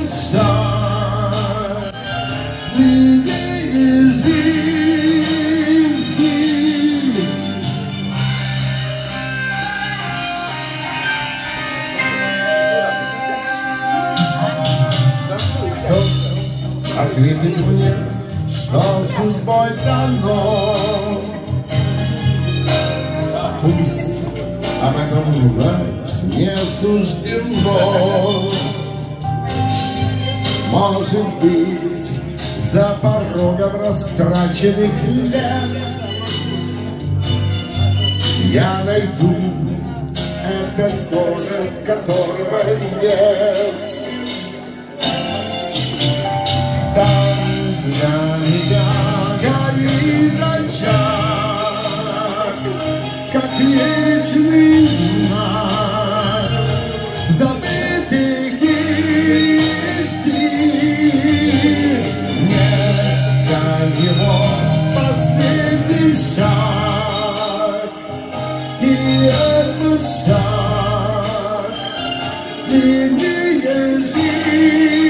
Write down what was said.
шаг длиннее жизни. Кто ответит мне, что судьбой дано? Пусть об этом знать не суждено. Может быть, за порогом растраченных лет я найду этот город, которого нет. Там для меня горит очаг, как вечный знак забытых истин. Нет до него последний шаг, и этот шаг длиннее жизни.